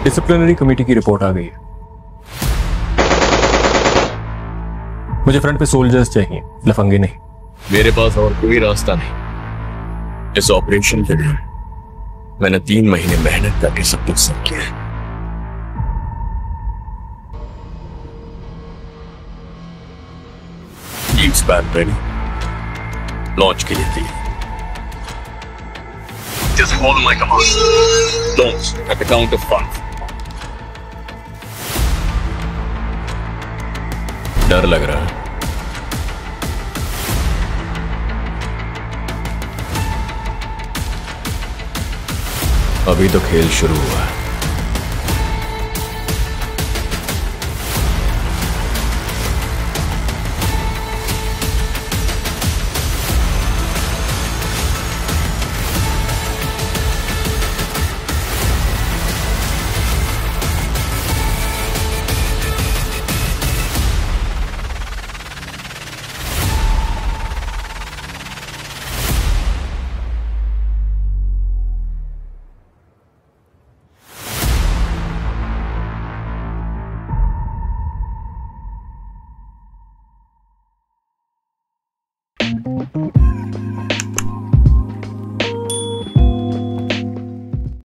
Disciplinary committee की report आ गई है। मुझे फ्रंट पे सोल्जर्स चाहिए, लफंगे नहीं। मेरे पास और कोई रास्ता नहीं। इस ऑपरेशन के लिए मैंने 3 महीने मेहनत करके सब कुछ सब किया है। रेडी, लॉन्च के लिए तैयार। Just follow my command. Launch at the count of 5. डर लग रहा है? अभी तो खेल शुरू हुआ है।